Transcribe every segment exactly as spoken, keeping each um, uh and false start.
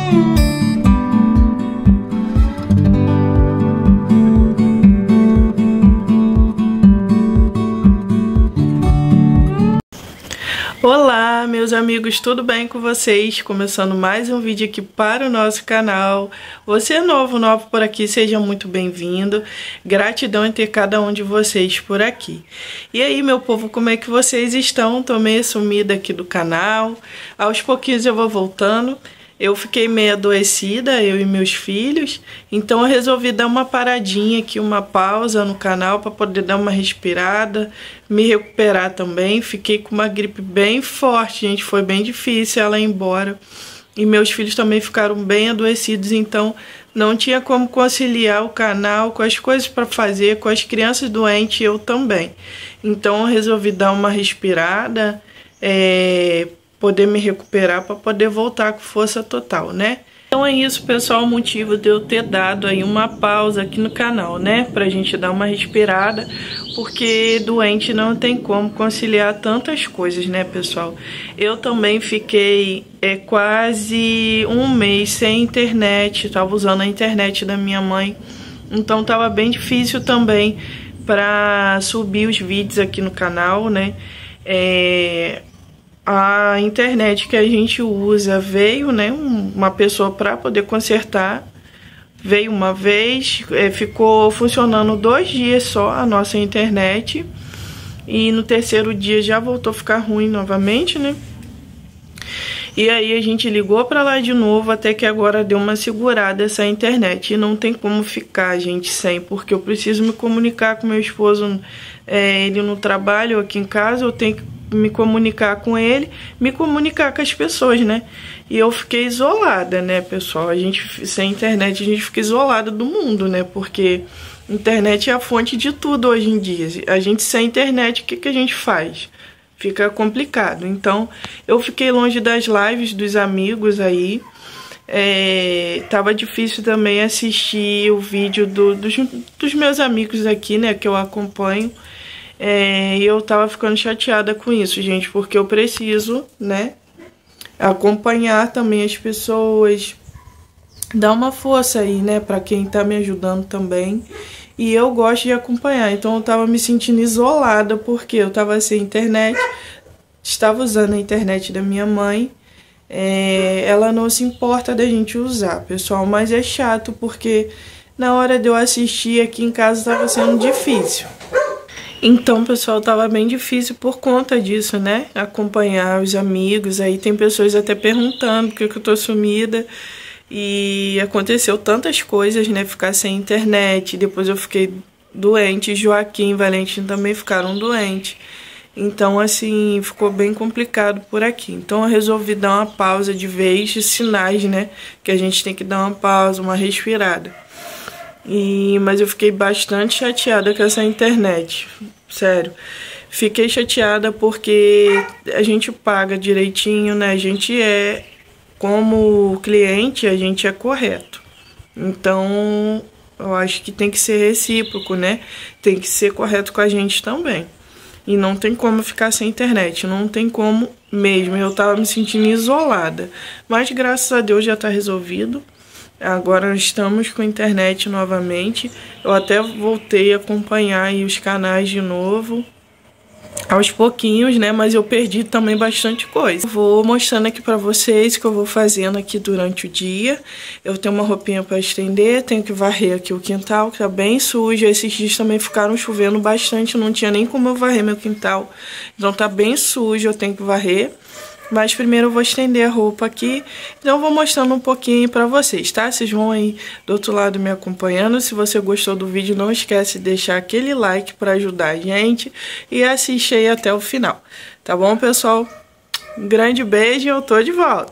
Olá, meus amigos, tudo bem com vocês? Começando mais um vídeo aqui para o nosso canal. Você é novo, novo por aqui, seja muito bem-vindo. Gratidão em ter cada um de vocês por aqui. E aí, meu povo, como é que vocês estão? Tô meio sumida aqui do canal. Aos pouquinhos eu vou voltando. Eu fiquei meio adoecida, eu e meus filhos, então eu resolvi dar uma paradinha aqui, uma pausa no canal para poder dar uma respirada, me recuperar também. Fiquei com uma gripe bem forte, gente, foi bem difícil ela ir embora. E meus filhos também ficaram bem adoecidos, então não tinha como conciliar o canal com as coisas para fazer, com as crianças doentes e eu também. Então eu resolvi dar uma respirada, é... poder me recuperar para poder voltar com força total, né? Então é isso, pessoal, o motivo de eu ter dado aí uma pausa aqui no canal, né? Pra gente dar uma respirada, porque doente não tem como conciliar tantas coisas, né, pessoal? Eu também fiquei é, quase um mês sem internet, tava usando a internet da minha mãe, então tava bem difícil também para subir os vídeos aqui no canal, né? É... A internet que a gente usa veio, né, uma pessoa para poder consertar, veio uma vez, é, ficou funcionando dois dias só a nossa internet, e no terceiro dia já voltou a ficar ruim novamente, né? E aí a gente ligou para lá de novo, até que agora deu uma segurada essa internet. E não tem como ficar, gente, sem, porque eu preciso me comunicar com meu esposo, é, ele no trabalho, aqui em casa, eu tenho que me comunicar com ele, me comunicar com as pessoas, né? E eu fiquei isolada, né, pessoal? A gente, sem internet, a gente fica isolada do mundo, né? Porque internet é a fonte de tudo hoje em dia. A gente sem internet, o que, que a gente faz? Fica complicado. Então, eu fiquei longe das lives dos amigos aí. É, tava difícil também assistir o vídeo do, dos, dos meus amigos aqui, né, que eu acompanho. É, e eu tava ficando chateada com isso, gente, porque eu preciso, né, acompanhar também as pessoas, dar uma força aí, né, pra quem tá me ajudando também. E eu gosto de acompanhar, então eu tava me sentindo isolada, porque eu tava sem internet, estava usando a internet da minha mãe. É, ela não se importa da gente usar, pessoal, mas é chato, porque na hora de eu assistir aqui em casa tava sendo difícil. Então, pessoal, tava bem difícil por conta disso, né? Acompanhar os amigos. Aí tem pessoas até perguntando por que eu tô sumida. E aconteceu tantas coisas, né? Ficar sem internet. Depois eu fiquei doente. Joaquim e Valentim também ficaram doentes. Então, assim, ficou bem complicado por aqui. Então, eu resolvi dar uma pausa de vez, de sinais, né? Que a gente tem que dar uma pausa, uma respirada. E, mas eu fiquei bastante chateada com essa internet, sério. Fiquei chateada porque a gente paga direitinho, né? A gente é, como cliente, a gente é correto. Então, eu acho que tem que ser recíproco, né? Tem que ser correto com a gente também. E não tem como ficar sem internet, não tem como mesmo. Eu tava me sentindo isolada, mas graças a Deus já tá resolvido. Agora estamos com a internet novamente. Eu até voltei a acompanhar aí os canais de novo, aos pouquinhos, né? Mas eu perdi também bastante coisa. Vou mostrando aqui pra vocês o que eu vou fazendo aqui durante o dia. Eu tenho uma roupinha pra estender, tenho que varrer aqui o quintal, que tá bem sujo. Esses dias também ficaram chovendo bastante, não tinha nem como eu varrer meu quintal. Então tá bem sujo, eu tenho que varrer. Mas primeiro eu vou estender a roupa aqui, então eu vou mostrando um pouquinho pra vocês, tá? Vocês vão aí do outro lado me acompanhando. Se você gostou do vídeo, não esquece de deixar aquele like pra ajudar a gente e assiste aí até o final, tá bom, pessoal? Um grande beijo e eu tô de volta.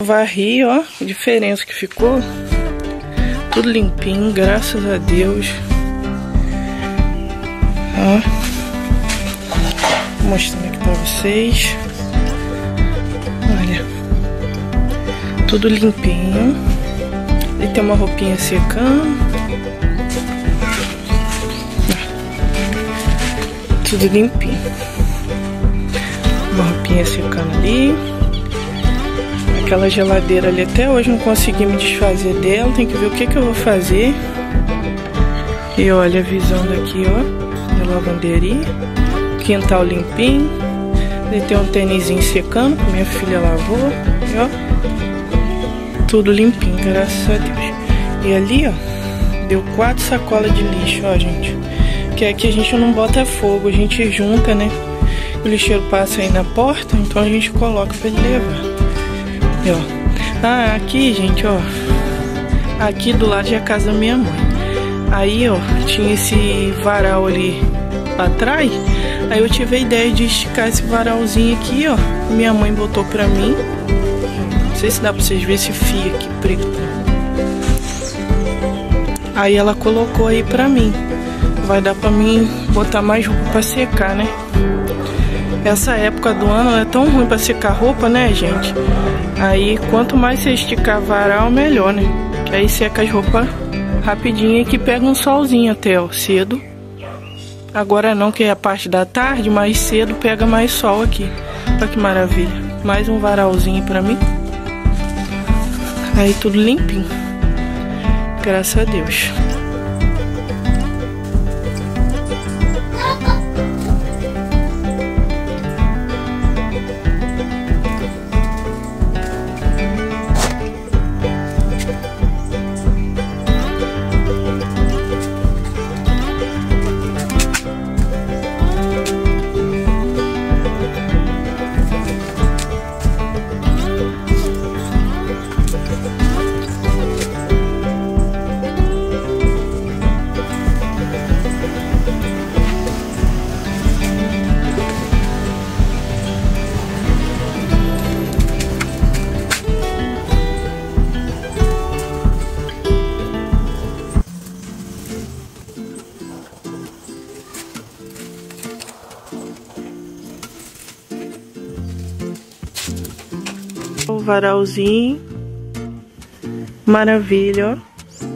Varri, ó, a diferença que ficou. Tudo limpinho, graças a Deus. Ó. Vou mostrando aqui pra vocês. Olha. Tudo limpinho. E tem uma roupinha secando. Tudo limpinho. Uma roupinha secando ali. Aquela geladeira ali, até hoje não consegui me desfazer dela. Tem que ver o que que eu vou fazer. E olha a visão daqui, ó, da lavanderia. Quintal limpinho. E tem um tênisinho secando que minha filha lavou. E, ó, tudo limpinho, graças a Deus. E ali, ó, deu quatro sacolas de lixo, ó, gente. Que aqui a gente não bota fogo, a gente junta, né? O lixeiro passa aí na porta, então a gente coloca pra ele levar. E, ó. Ah, aqui, gente, ó. Aqui do lado é a casa da minha mãe. Aí, ó, tinha esse varal ali pra trás. Aí eu tive a ideia de esticar esse varalzinho aqui, ó. Minha mãe botou pra mim. Não sei se dá pra vocês verem esse fio aqui preto. Aí ela colocou aí pra mim. Vai dar pra mim botar mais roupa pra secar, né? Essa época do ano é tão ruim pra secar roupa, né, gente? Aí, quanto mais você esticar varal, melhor, né? Que aí seca as roupas rapidinho e que pega um solzinho até, ó, cedo. Agora não, que é a parte da tarde, mais cedo pega mais sol aqui. Olha que maravilha. Mais um varalzinho pra mim. Aí tudo limpinho. Graças a Deus. O varalzinho, maravilha, ó.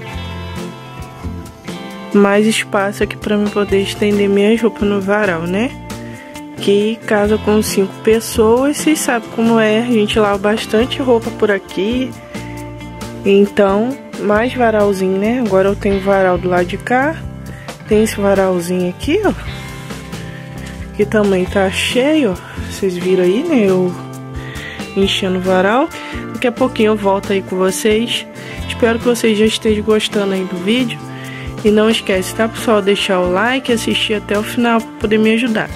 Mais espaço aqui pra mim poder estender minhas roupas no varal, né? Que casa com cinco pessoas, vocês sabem como é, a gente lava bastante roupa por aqui. Então, mais varalzinho, né? Agora eu tenho varal do lado de cá. Tem esse varalzinho aqui, ó. Que também tá cheio, ó. Vocês viram aí, né? Eu enchendo o varal. Daqui a pouquinho eu volto aí com vocês. Espero que vocês já estejam gostando aí do vídeo. E não esquece, tá, pessoal? Deixar o like e assistir até o final para poder me ajudar.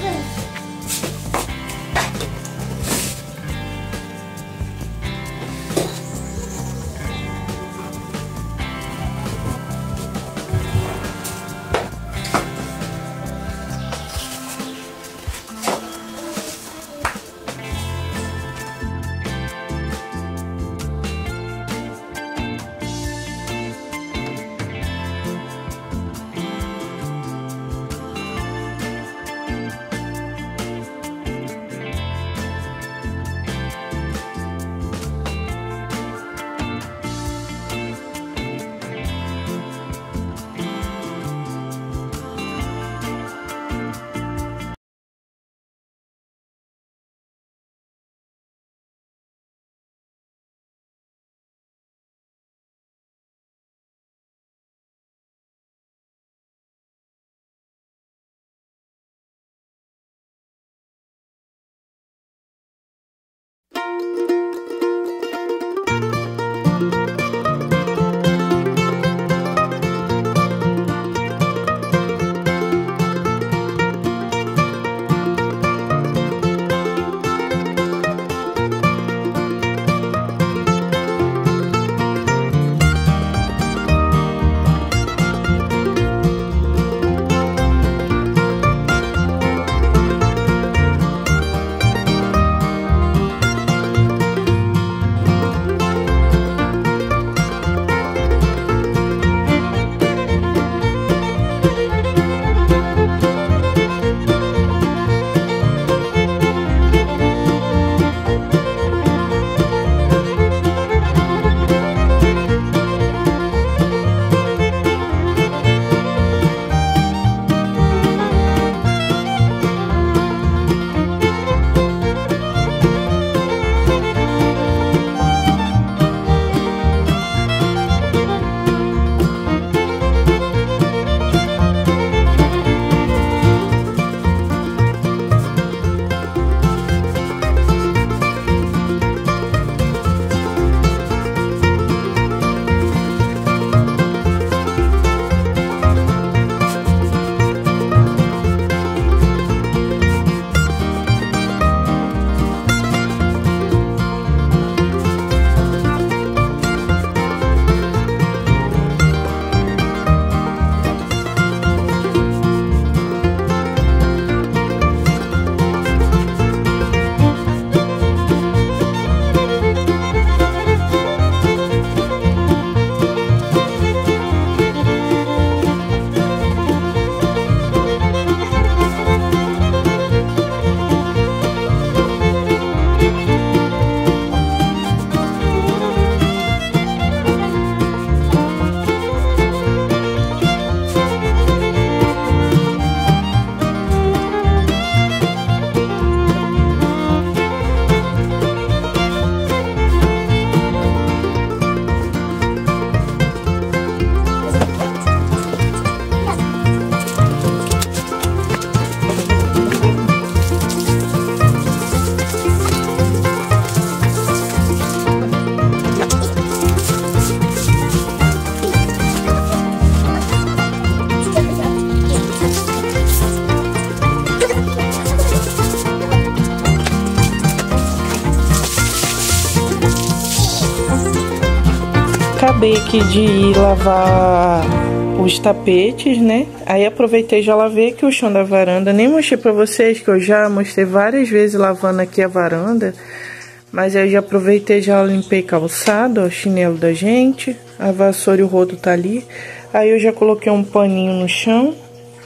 acabei aqui de ir lavar os tapetes, né? Aí aproveitei e já lavei aqui o chão da varanda. Nem mostrei pra vocês, que eu já mostrei várias vezes lavando aqui a varanda. Mas aí já aproveitei e já limpei calçado, ó, o chinelo da gente. A vassoura e o rodo tá ali. Aí eu já coloquei um paninho no chão.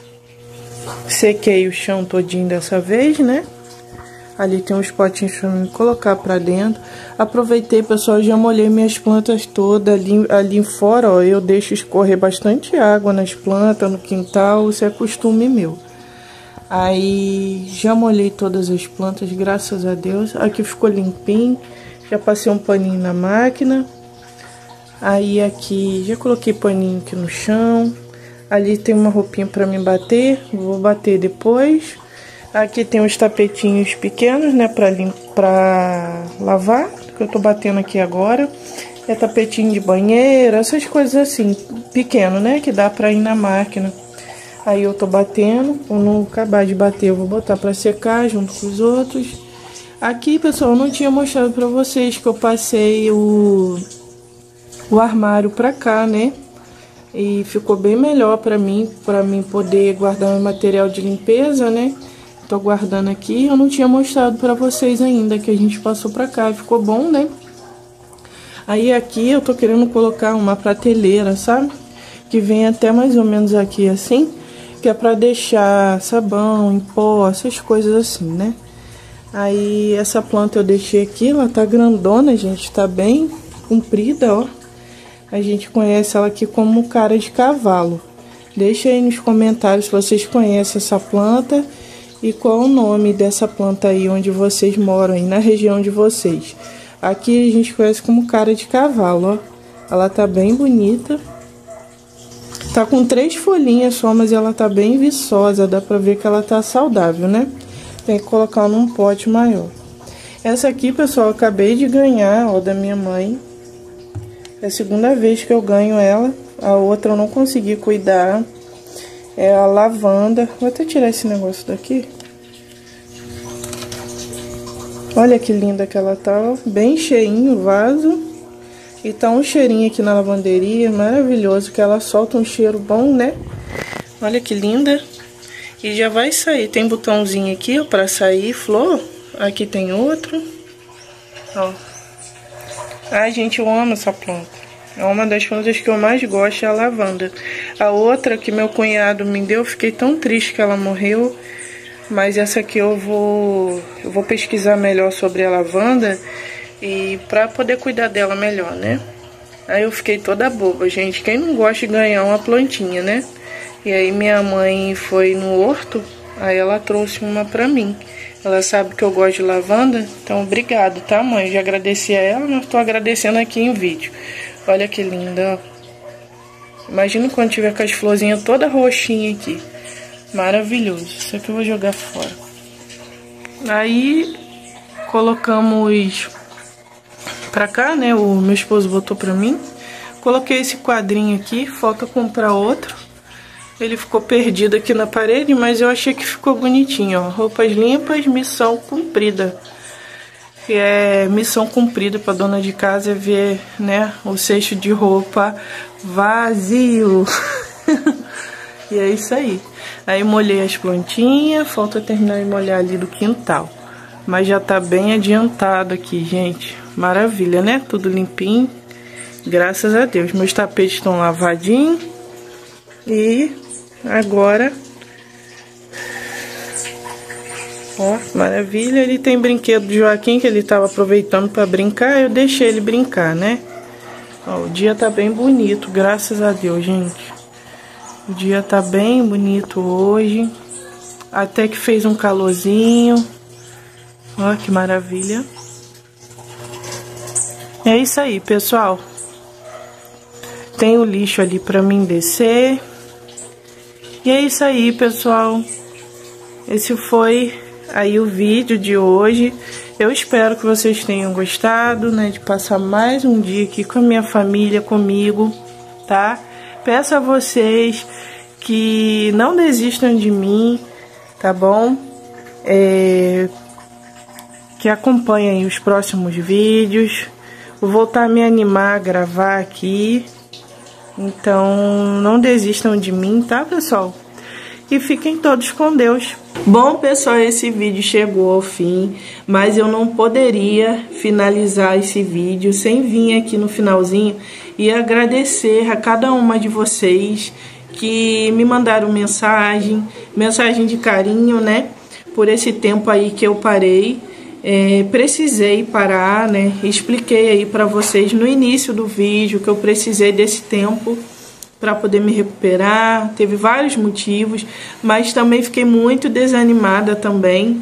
Sequei o chão todinho dessa vez, né? Ali tem uns potinhos pra me colocar pra dentro. Aproveitei, pessoal, já molhei minhas plantas todas. Ali, ali fora, ó, eu deixo escorrer bastante água nas plantas, no quintal. Isso é costume meu. Aí, já molhei todas as plantas, graças a Deus. Aqui ficou limpinho. Já passei um paninho na máquina. Aí, aqui, já coloquei paninho aqui no chão. Ali tem uma roupinha pra me bater. Vou bater depois. Aqui tem uns tapetinhos pequenos, né, pra, pra lavar, que eu tô batendo aqui agora. É tapetinho de banheiro, essas coisas assim, pequeno, né, que dá pra ir na máquina. Aí eu tô batendo, quando acabar de bater eu vou botar pra secar junto com os outros. Aqui, pessoal, eu não tinha mostrado pra vocês que eu passei o, o armário pra cá, né. E ficou bem melhor pra mim, pra mim poder guardar meu material de limpeza, né. Tô guardando aqui, eu não tinha mostrado pra vocês ainda que a gente passou pra cá, ficou bom, né? Aí aqui eu tô querendo colocar uma prateleira, sabe? Que vem até mais ou menos aqui assim, que é pra deixar sabão em pó, essas coisas assim, né? Aí essa planta eu deixei aqui, ela tá grandona, gente, tá bem comprida, ó. A gente conhece ela aqui como cara de cavalo. Deixa aí nos comentários se vocês conhecem essa planta. E qual o nome dessa planta aí onde vocês moram, aí na região de vocês. Aqui a gente conhece como cara de cavalo, ó. Ela tá bem bonita. Tá com três folhinhas só, mas ela tá bem viçosa. Dá pra ver que ela tá saudável, né? Tem que colocar num pote maior. Essa aqui, pessoal, eu acabei de ganhar, ó, da minha mãe. É a segunda vez que eu ganho ela. A outra eu não consegui cuidar. É a lavanda. Vou até tirar esse negócio daqui. Olha que linda que ela tá, ó. Bem cheinho o vaso. E tá um cheirinho aqui na lavanderia, maravilhoso, que ela solta um cheiro bom, né? Olha que linda. E já vai sair. Tem botãozinho aqui, ó, pra sair flor. Aqui tem outro. Ó. Ai, gente, eu amo essa planta. É uma das plantas que eu mais gosto, é a lavanda. A outra que meu cunhado me deu, eu fiquei tão triste que ela morreu. Mas essa aqui eu vou, eu vou pesquisar melhor sobre a lavanda. E pra poder cuidar dela melhor, né? Aí eu fiquei toda boba, gente. Quem não gosta de ganhar uma plantinha, né? E aí minha mãe foi no horto, aí ela trouxe uma pra mim. Ela sabe que eu gosto de lavanda, então obrigado, tá, mãe? Eu já agradeci a ela, mas tô agradecendo aqui em vídeo. Olha que linda, ó. Imagina quando tiver com as florzinhas toda roxinha aqui. Maravilhoso. Isso aqui eu vou jogar fora. Aí, colocamos pra cá, né? O meu esposo botou pra mim. Coloquei esse quadrinho aqui, falta comprar outro. Ele ficou perdido aqui na parede, mas eu achei que ficou bonitinho, ó. Roupas limpas, missão cumprida. Que é missão cumprida para dona de casa é ver, né, o cesto de roupa vazio. E é isso aí. Aí molhei as plantinhas, falta terminar de molhar ali do quintal. Mas já tá bem adiantado aqui, gente. Maravilha, né? Tudo limpinho. Graças a Deus. Meus tapetes estão lavadinhos. E agora... Ó, maravilha. Ele tem brinquedo de Joaquim que ele tava aproveitando para brincar. Eu deixei ele brincar, né? Ó, o dia tá bem bonito, graças a Deus, gente. O dia tá bem bonito hoje. Até que fez um calorzinho. Ó, que maravilha. É isso aí, pessoal. Tem o lixo ali pra mim descer. E é isso aí, pessoal. Esse foi aí o vídeo de hoje. Eu espero que vocês tenham gostado, né? De passar mais um dia aqui com a minha família, comigo, tá? Peço a vocês que não desistam de mim, tá bom? É... Que acompanhem os próximos vídeos. Vou voltar a me animar a gravar aqui. Então, não desistam de mim, tá, pessoal? E fiquem todos com Deus. Bom, pessoal, esse vídeo chegou ao fim, mas eu não poderia finalizar esse vídeo sem vir aqui no finalzinho e agradecer a cada uma de vocês que me mandaram mensagem, mensagem de carinho, né? Por esse tempo aí que eu parei, é, precisei parar, né? Expliquei aí para vocês no início do vídeo que eu precisei desse tempo para poder me recuperar. Teve vários motivos, mas também fiquei muito desanimada também.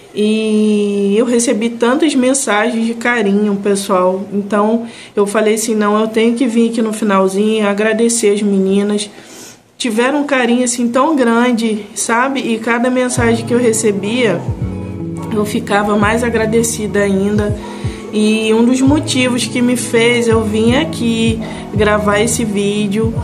E eu recebi tantas mensagens de carinho, pessoal. Então eu falei assim, não, eu tenho que vir aqui no finalzinho agradecer as meninas. Tiveram um carinho assim tão grande, sabe? E cada mensagem que eu recebia, eu ficava mais agradecida ainda. E um dos motivos que me fez eu vir aqui gravar esse vídeo,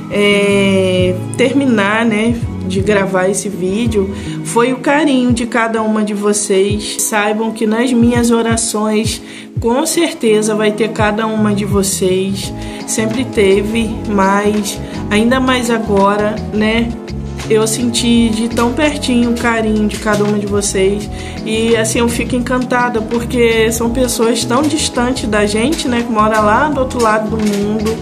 é, terminar, né, de gravar esse vídeo, foi o carinho de cada uma de vocês. Saibam que nas minhas orações, com certeza vai ter cada uma de vocês. Sempre teve, mas ainda mais agora, né? Eu senti de tão pertinho o carinho de cada uma de vocês. E assim, eu fico encantada, porque são pessoas tão distantes da gente, né? Que mora lá do outro lado do mundo.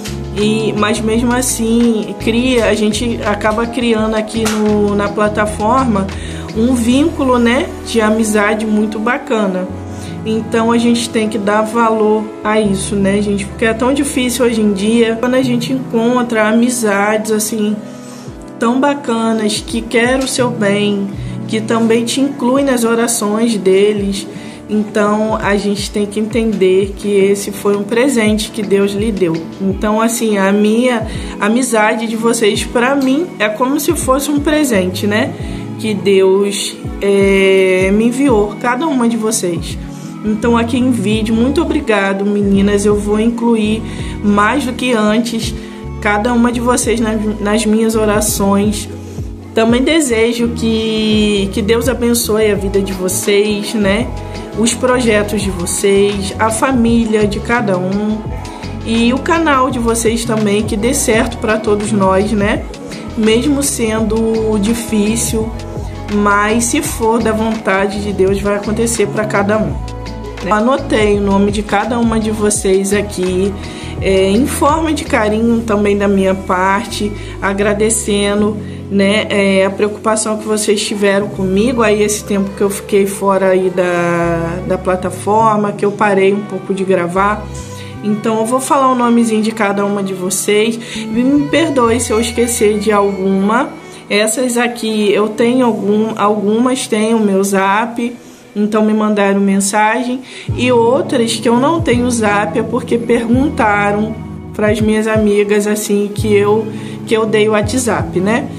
E, mas mesmo assim, cria, a gente acaba criando aqui no, na plataforma um vínculo, né? De amizade muito bacana. Então a gente tem que dar valor a isso, né, gente? Porque é tão difícil hoje em dia, quando a gente encontra amizades assim tão bacanas, que querem o seu bem, que também te incluem nas orações deles. Então a gente tem que entender que esse foi um presente que Deus lhe deu. Então assim, a minha amizade de vocês para mim é como se fosse um presente, né? Que Deus é, me enviou, cada uma de vocês. Então aqui em vídeo, muito obrigado, meninas. Eu vou incluir mais do que antes cada uma de vocês nas, nas minhas orações. Também desejo que, que Deus abençoe a vida de vocês, né? Os projetos de vocês, a família de cada um e o canal de vocês também, que dê certo para todos nós, né? Mesmo sendo difícil, mas se for da vontade de Deus, vai acontecer para cada um. Anotei o nome de cada uma de vocês aqui, é, em forma de carinho também da minha parte, agradecendo, né, é, a preocupação que vocês tiveram comigo aí esse tempo que eu fiquei fora aí da, da plataforma, que eu parei um pouco de gravar. Então eu vou falar o nomezinho de cada uma de vocês. Me perdoe se eu esquecer de alguma. Essas aqui eu tenho algum, algumas têm o meu zap, então me mandaram mensagem, e outras que eu não tenho zap é porque perguntaram para as minhas amigas assim que eu que eu dei o WhatsApp, né?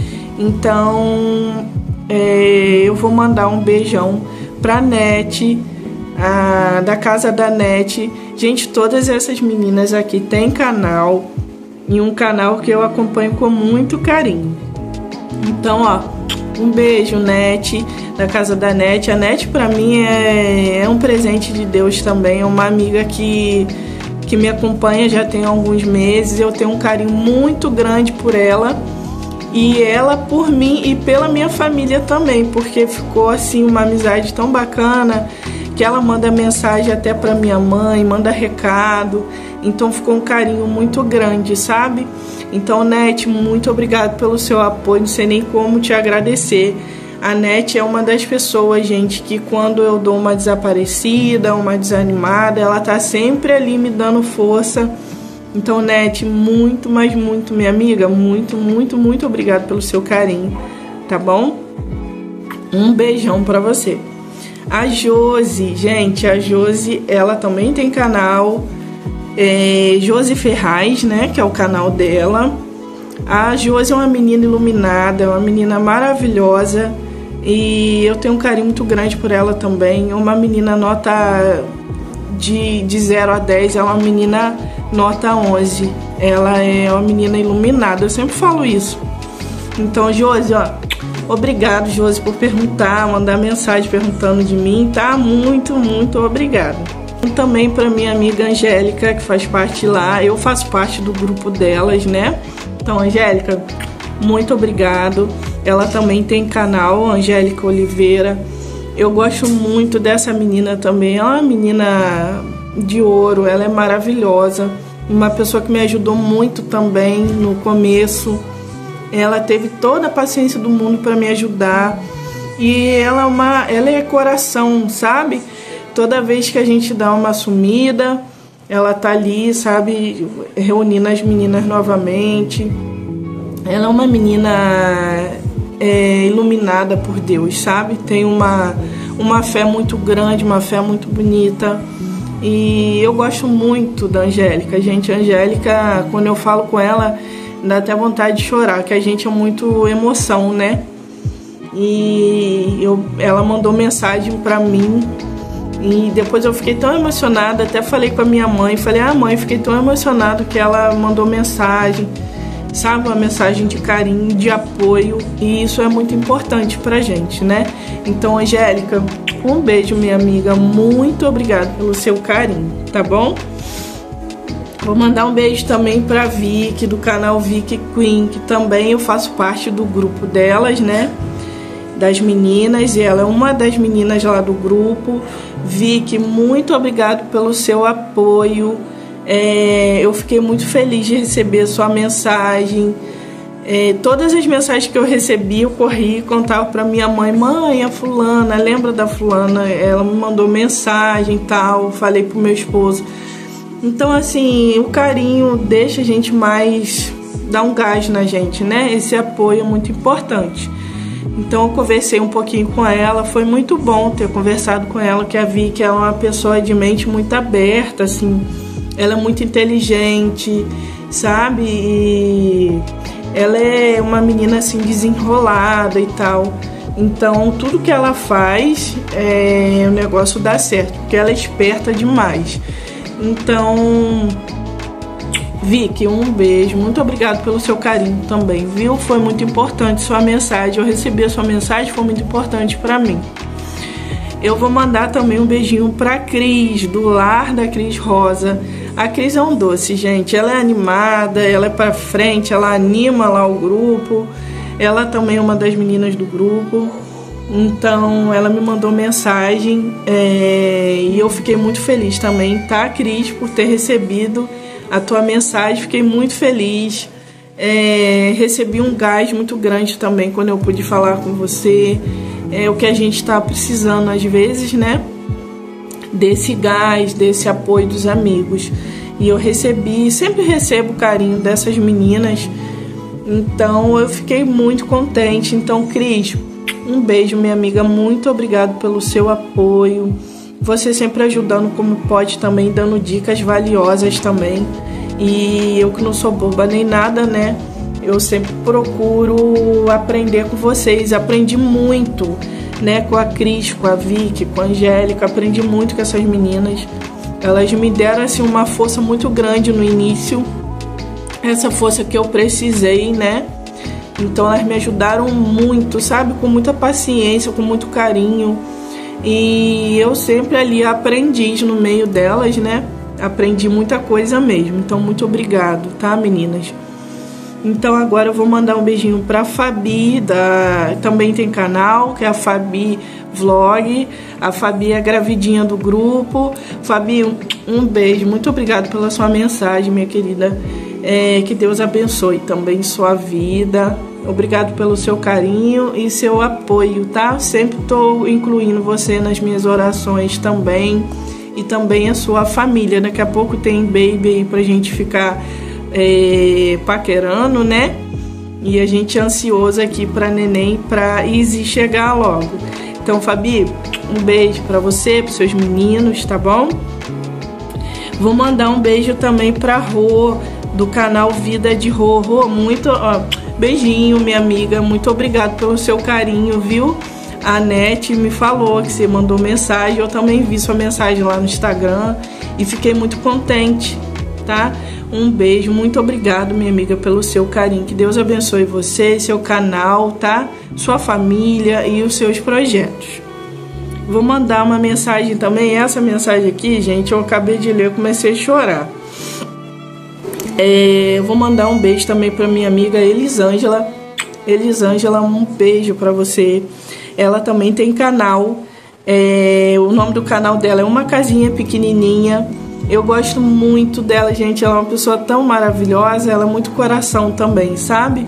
Então é, eu vou mandar um beijão pra Nete, a, da casa da Nete. Gente, todas essas meninas aqui têm canal, e um canal que eu acompanho com muito carinho. Então, ó, um beijo, Nete, da casa da Nete. A Nete pra mim é, é um presente de Deus também, é uma amiga que, que me acompanha já tem alguns meses. Eu tenho um carinho muito grande por ela, e ela por mim e pela minha família também, porque ficou assim uma amizade tão bacana, que ela manda mensagem até pra minha mãe, manda recado. Então ficou um carinho muito grande, sabe? Então, Nete, muito obrigado pelo seu apoio, não sei nem como te agradecer. A Nete é uma das pessoas, gente, que quando eu dou uma desaparecida, uma desanimada, ela tá sempre ali me dando força. Então, Nete, muito, mas muito, minha amiga, muito, muito, muito obrigado pelo seu carinho, tá bom? Um beijão pra você. A Josi, gente, a Josi, ela também tem canal, é, Josi Ferraz, né, que é o canal dela. A Josi é uma menina iluminada, é uma menina maravilhosa, e eu tenho um carinho muito grande por ela também. É uma menina nota de, de zero a dez, é uma menina nota onze. Ela é uma menina iluminada, eu sempre falo isso. Então, Josi, ó, obrigado, Josi, por perguntar, mandar mensagem perguntando de mim, tá? Muito, muito obrigada. Também para minha amiga Angélica, que faz parte lá, eu faço parte do grupo delas, né? Então, Angélica, muito obrigado. Ela também tem canal, Angélica Oliveira. Eu gosto muito dessa menina também, ela é uma menina de ouro, ela é maravilhosa. Uma pessoa que me ajudou muito também no começo. Ela teve toda a paciência do mundo para me ajudar. E ela é, uma, ela é coração, sabe? Toda vez que a gente dá uma sumida, ela tá ali, sabe, reunindo as meninas novamente. Ela é uma menina é, iluminada por Deus, sabe? Tem uma, uma fé muito grande, uma fé muito bonita. E eu gosto muito da Angélica, gente. A Angélica, quando eu falo com ela, dá até vontade de chorar, que a gente é muito emoção, né? E eu, ela mandou mensagem pra mim. E depois eu fiquei tão emocionada, até falei com a minha mãe, falei, ah mãe, fiquei tão emocionado que ela mandou mensagem, sabe, uma mensagem de carinho, de apoio, e isso é muito importante pra gente, né? Então, Angélica, um beijo, minha amiga, muito obrigada pelo seu carinho, tá bom? Vou mandar um beijo também pra Vicky, do canal Vicky Queen, que também eu faço parte do grupo delas, né? Das meninas, e ela é uma das meninas lá do grupo. Vicky, muito obrigado pelo seu apoio. É, eu fiquei muito feliz de receber a sua mensagem. É, todas as mensagens que eu recebi, eu corri e contava para minha mãe, mãe, a fulana, lembra da fulana? Ela me mandou mensagem e tal, falei pro meu esposo. Então, assim, o carinho deixa a gente mais, dá um gás na gente, né? Esse apoio é muito importante. Então eu conversei um pouquinho com ela, foi muito bom ter conversado com ela, que a Vicky é uma pessoa de mente muito aberta, assim, ela é muito inteligente, sabe, e ela é uma menina assim desenrolada e tal, então tudo que ela faz, é, o negócio dá certo, porque ela é esperta demais. Então, Vicky, um beijo, muito obrigado pelo seu carinho também, viu? Foi muito importante sua mensagem, eu recebi a sua mensagem, foi muito importante pra mim. Eu vou mandar também um beijinho pra Cris, do lar da Cris Rosa. A Cris é um doce, gente, ela é animada, ela é pra frente, ela anima lá o grupo, ela também é uma das meninas do grupo. Então ela me mandou mensagem, é, e eu fiquei muito feliz também, tá, Cris, por ter recebido a tua mensagem, fiquei muito feliz, é, recebi um gás muito grande também quando eu pude falar com você, é o que a gente está precisando às vezes, né, desse gás, desse apoio dos amigos, e eu recebi, sempre recebo o carinho dessas meninas, então eu fiquei muito contente. Então, Cris, um beijo, minha amiga, muito obrigado pelo seu apoio. Você sempre ajudando como pode também, dando dicas valiosas também. E eu que não sou boba nem nada, né? Eu sempre procuro aprender com vocês. Aprendi muito, né? Com a Cris, com a Vicky, com a Angélica. Aprendi muito com essas meninas. Elas me deram, assim, uma força muito grande no início. Essa força que eu precisei, né? Então elas me ajudaram muito, sabe? Com muita paciência, com muito carinho. E eu sempre ali aprendi no meio delas, né? Aprendi muita coisa mesmo. Então, muito obrigado, tá, meninas? Então, agora eu vou mandar um beijinho pra Fabi, da... também tem canal, que é a Fabi Vlog. A Fabi é a gravidinha do grupo. Fabi, um, um beijo. Muito obrigado pela sua mensagem, minha querida. É, que Deus abençoe também sua vida. Obrigado pelo seu carinho e seu apoio, tá? Sempre estou incluindo você nas minhas orações também. E também a sua família. Daqui a pouco tem baby aí pra gente ficar é, paquerando, né? E a gente é ansioso aqui pra neném, pra Izzy chegar logo. Então, Fabi, um beijo pra você, pros seus meninos, tá bom? Vou mandar um beijo também pra Rô, do canal Vida de Rô. Rô, muito... Ó, beijinho, minha amiga, muito obrigado pelo seu carinho, viu? A Nete me falou que você mandou mensagem, eu também vi sua mensagem lá no Instagram e fiquei muito contente, tá? Um beijo, muito obrigado, minha amiga, pelo seu carinho, que Deus abençoe você, seu canal, tá? Sua família e os seus projetos. Vou mandar uma mensagem também. Essa mensagem aqui, gente, eu acabei de ler, eu comecei a chorar. É, vou mandar um beijo também para minha amiga Elisângela. Elisângela, um beijo para você. Ela também tem canal. É, o nome do canal dela é Uma Casinha Pequenininha. Eu gosto muito dela, gente. Ela é uma pessoa tão maravilhosa. Ela é muito coração também, sabe?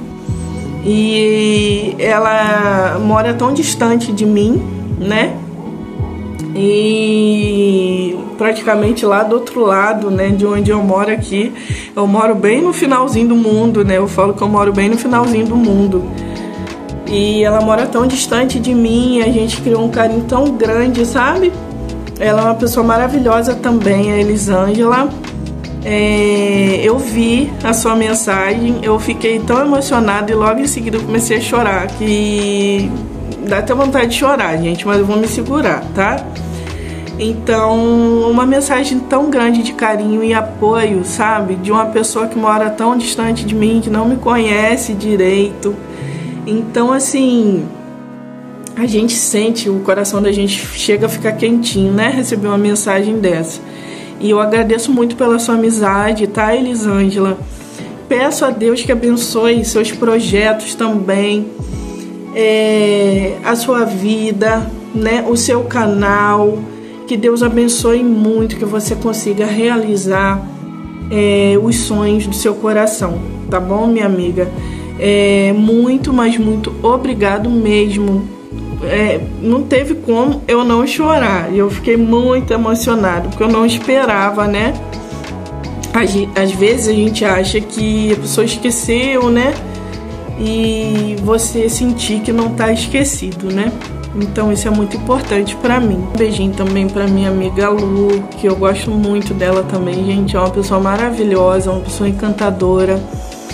E ela mora tão distante de mim, né? E praticamente lá do outro lado, né, de onde eu moro aqui. Eu moro bem no finalzinho do mundo, né? Eu falo que eu moro bem no finalzinho do mundo. E ela mora tão distante de mim, e a gente criou um carinho tão grande, sabe? Ela é uma pessoa maravilhosa também, a Elisângela. É, eu vi a sua mensagem, eu fiquei tão emocionada e logo em seguida eu comecei a chorar, que dá até vontade de chorar, gente, mas eu vou me segurar, tá? Então, uma mensagem tão grande de carinho e apoio, sabe? De uma pessoa que mora tão distante de mim, que não me conhece direito. Então, assim, a gente sente, o coração da gente chega a ficar quentinho, né? Receber uma mensagem dessa. E eu agradeço muito pela sua amizade, tá, Elisângela? Peço a Deus que abençoe seus projetos também, é, a sua vida, né? O seu canal. Que Deus abençoe muito, que você consiga realizar é, os sonhos do seu coração, tá bom, minha amiga? É, muito, mas muito obrigado mesmo. É, não teve como eu não chorar. Eu fiquei muito emocionada, porque eu não esperava, né? Às, às vezes a gente acha que a pessoa esqueceu, né? E você sentir que não tá esquecido, né? Então isso é muito importante pra mim. Um beijinho também pra minha amiga Lu, que eu gosto muito dela também, gente. É uma pessoa maravilhosa, uma pessoa encantadora.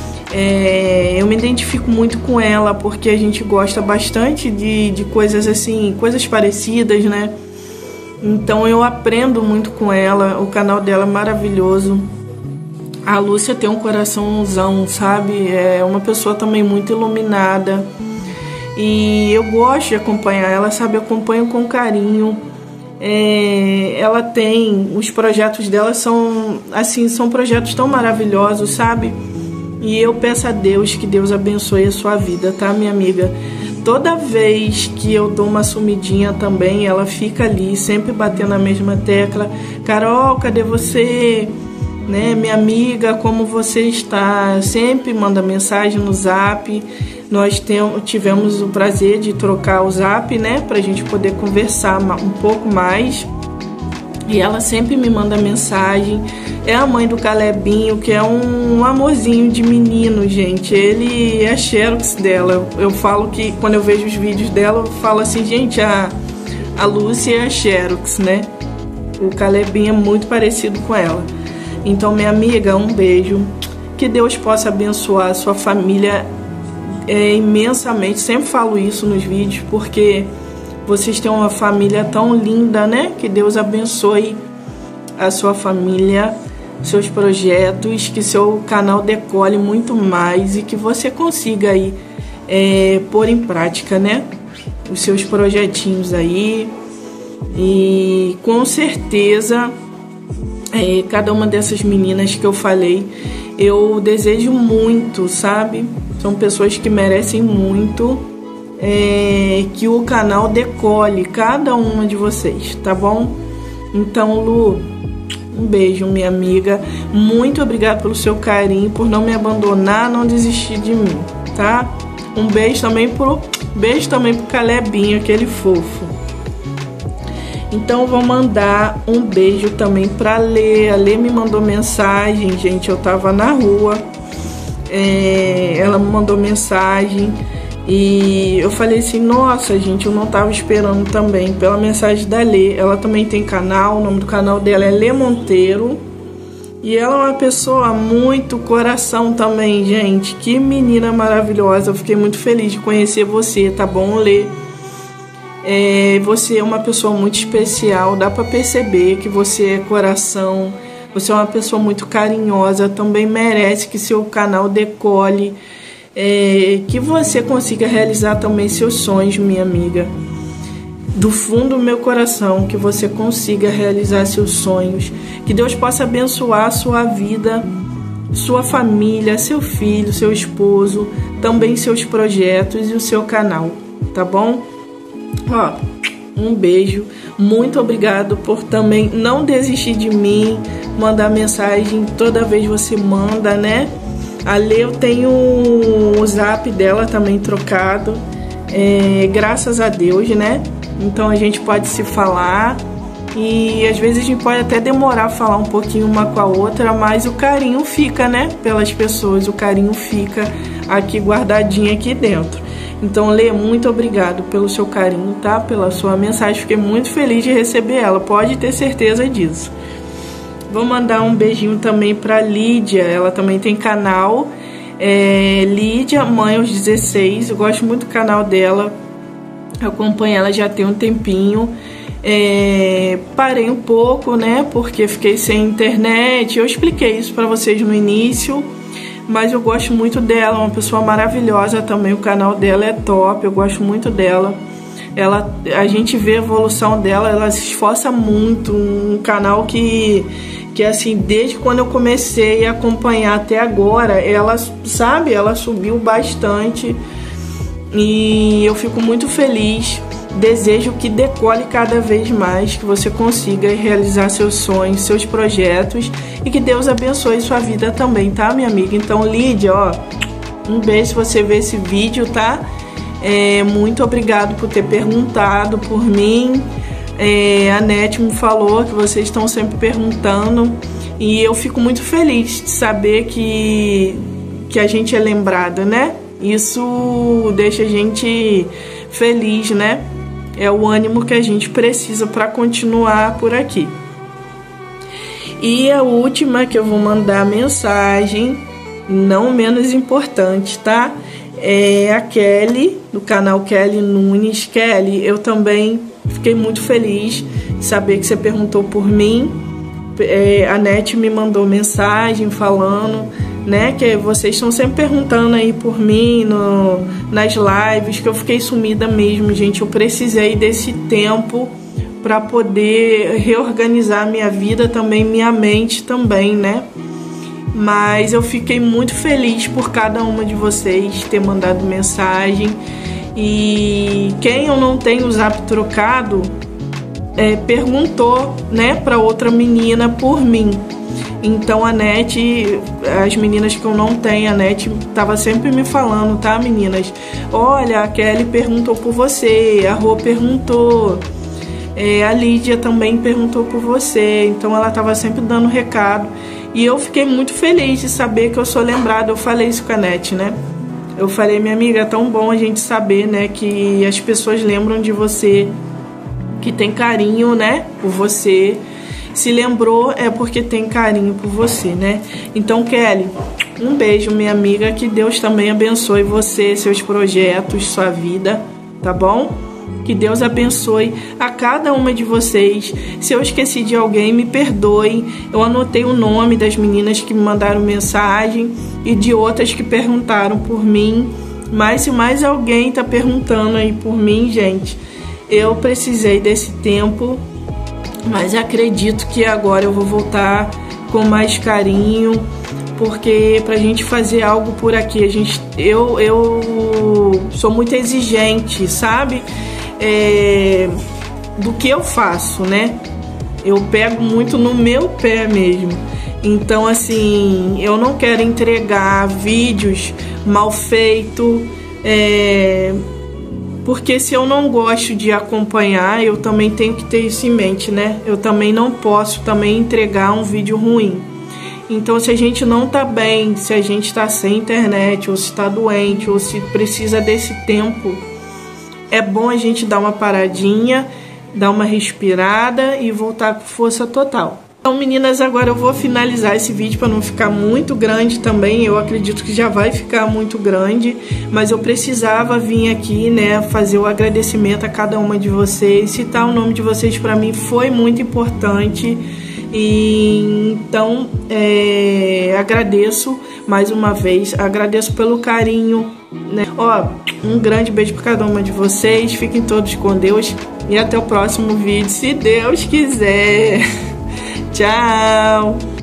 É, eu me identifico muito com ela porque a gente gosta bastante de, de coisas assim, coisas parecidas, né? Então eu aprendo muito com ela, o canal dela é maravilhoso. A Lúcia tem um coraçãozão, sabe? É uma pessoa também muito iluminada. E eu gosto de acompanhar ela, sabe? Eu acompanho com carinho. É, ela tem... Os projetos dela são, assim, são projetos tão maravilhosos, sabe? E eu peço a Deus que Deus abençoe a sua vida, tá, minha amiga? Toda vez que eu dou uma sumidinha também, ela fica ali, sempre batendo na mesma tecla. Carol, cadê você? Né, minha amiga, como você está? Sempre manda mensagem no Zap. Nós temos, tivemos o prazer de trocar o Zap, né, pra gente poder conversar um pouco mais. E ela sempre me manda mensagem. É a mãe do Calebinho, que é um amorzinho de menino, gente. Ele é xerox dela. Eu falo que, quando eu vejo os vídeos dela, eu falo assim, gente, a, a Lúcia é a xerox, né? O Calebinho é muito parecido com ela. Então, minha amiga, um beijo. Que Deus possa abençoar a sua família é, imensamente. Sempre falo isso nos vídeos, porque vocês têm uma família tão linda, né? Que Deus abençoe a sua família, seus projetos, que seu canal decole muito mais e que você consiga aí é, pôr em prática, né? Os seus projetinhos aí. E com certeza... É, cada uma dessas meninas que eu falei, eu desejo muito, sabe? São pessoas que merecem muito, é, que o canal decole cada uma de vocês, tá bom? Então, Lu, um beijo, minha amiga. Muito obrigada pelo seu carinho, por não me abandonar, não desistir de mim, tá? Um beijo também pro, beijo também pro Calebinho, aquele fofo. Então eu vou mandar um beijo também pra Lê. A Lê me mandou mensagem, gente, eu tava na rua, é, ela me mandou mensagem e eu falei assim, nossa, gente, eu não tava esperando também pela mensagem da Lê. Ela também tem canal, o nome do canal dela é Lê Monteiro. E ela é uma pessoa muito coração também, gente. Que menina maravilhosa, eu fiquei muito feliz de conhecer você, tá bom, Lê? É, você é uma pessoa muito especial, dá pra perceber que você é coração, você é uma pessoa muito carinhosa, também merece que seu canal decole, é, que você consiga realizar também seus sonhos, minha amiga. do fundo do meu coração que você consiga realizar seus sonhos, que Deus possa abençoar a sua vida, sua família, seu filho, seu esposo, também seus projetos e o seu canal, tá bom? Ó, um beijo, muito obrigado por também não desistir de mim, mandar mensagem toda vez você manda, né? A Lê, eu tenho o zap dela também trocado, é, graças a Deus, né? Então a gente pode se falar e às vezes a gente pode até demorar a falar um pouquinho uma com a outra, mas o carinho fica, né? Pelas pessoas, o carinho fica aqui guardadinho aqui dentro. Então, Lê, muito obrigado pelo seu carinho, tá? Pela sua mensagem, fiquei muito feliz de receber ela, pode ter certeza disso. Vou mandar um beijinho também pra Lídia, ela também tem canal, é, Lídia, mãe aos dezesseis, eu gosto muito do canal dela, eu acompanho ela já tem um tempinho, é, parei um pouco, né, porque fiquei sem internet, eu expliquei isso pra vocês no início, mas eu gosto muito dela, uma pessoa maravilhosa também, o canal dela é top, eu gosto muito dela. Ela, a gente vê a evolução dela, ela se esforça muito, um canal que, que assim, desde quando eu comecei a acompanhar até agora, ela, sabe, ela subiu bastante e eu fico muito feliz, desejo que decole cada vez mais, que você consiga realizar seus sonhos, seus projetos e que Deus abençoe sua vida também, tá, minha amiga? Então, Lídia, ó, um beijo se você ver esse vídeo, tá? É, muito obrigado por ter perguntado por mim. É, a Nete me falou que vocês estão sempre perguntando e eu fico muito feliz de saber que, que a gente é lembrada, né? Isso deixa a gente feliz, né? É o ânimo que a gente precisa para continuar por aqui. E a última que eu vou mandar mensagem, não menos importante, tá? É a Kelly, do canal Kelly Nunes. Kelly, eu também fiquei muito feliz de saber que você perguntou por mim. É, a Nete me mandou mensagem falando, né, que vocês estão sempre perguntando aí por mim no, nas lives, que eu fiquei sumida mesmo, gente. Eu precisei desse tempo para poder reorganizar minha vida também, minha mente também, né? Mas eu fiquei muito feliz por cada uma de vocês ter mandado mensagem. E quem eu não tenho o zap trocado é, perguntou, né, para outra menina por mim. Então a Nete, as meninas que eu não tenho, a Nete tava sempre me falando, tá, meninas? Olha, a Kelly perguntou por você, a Rô perguntou, é, a Lídia também perguntou por você. Então ela tava sempre dando recado. E eu fiquei muito feliz de saber que eu sou lembrada. Eu falei isso com a Nete, né? Eu falei, minha amiga, é tão bom a gente saber, né, que as pessoas lembram de você, que tem carinho, né, por você. Se lembrou é porque tem carinho por você, né? Então, Kelly, um beijo, minha amiga. Que Deus também abençoe você, seus projetos, sua vida, tá bom? Que Deus abençoe a cada uma de vocês. Se eu esqueci de alguém, me perdoe. Eu anotei o nome das meninas que me mandaram mensagem e de outras que perguntaram por mim. Mas se mais alguém tá perguntando aí por mim, gente, eu precisei desse tempo. Mas acredito que agora eu vou voltar com mais carinho, porque pra gente fazer algo por aqui, a gente, eu, eu sou muito exigente, sabe? É, do que eu faço, né? Eu pego muito no meu pé mesmo. Então, assim, eu não quero entregar vídeos mal feitos, é, porque se eu não gosto de acompanhar, eu também tenho que ter isso em mente, né? Eu também não posso também entregar um vídeo ruim. Então, se a gente não tá bem, se a gente tá sem internet, ou se tá doente, ou se precisa desse tempo, é bom a gente dar uma paradinha, dar uma respirada e voltar com força total. Então, meninas, agora eu vou finalizar esse vídeo para não ficar muito grande também. Eu acredito que já vai ficar muito grande, mas eu precisava vir aqui, né, fazer o agradecimento a cada uma de vocês. Citar o nome de vocês para mim foi muito importante. E então é, agradeço mais uma vez, agradeço pelo carinho, né? Ó, um grande beijo para cada uma de vocês, fiquem todos com Deus e até o próximo vídeo, se Deus quiser. Tchau!